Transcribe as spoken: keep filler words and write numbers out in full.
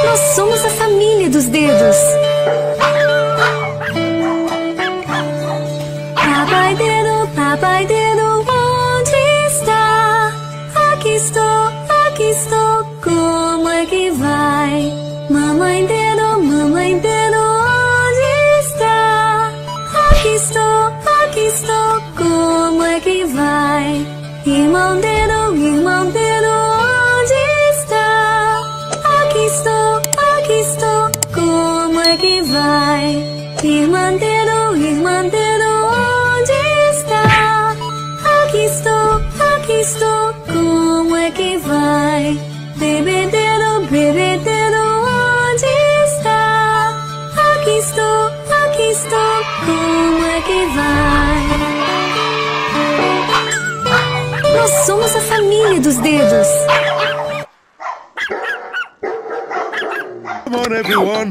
Nós somos a família dos dedos. Papai dedo, papai dedo, onde está? Aqui estou, aqui estou, como é que vai? Mamãe dedo, mamãe dedo, onde está? Aqui estou, aqui estou, como é que vai? Irmão dedo, irmão dedo, onde está? Aqui estou, aqui estou, como é que vai? Irmã dedo, irmã dedo, onde está? Aqui estou, aqui estou, como é que vai? Bebê dedo, bebê dedo, onde está? Aqui estou, aqui estou, como é que vai? Nós somos a família dos dedos. Come on, everyone.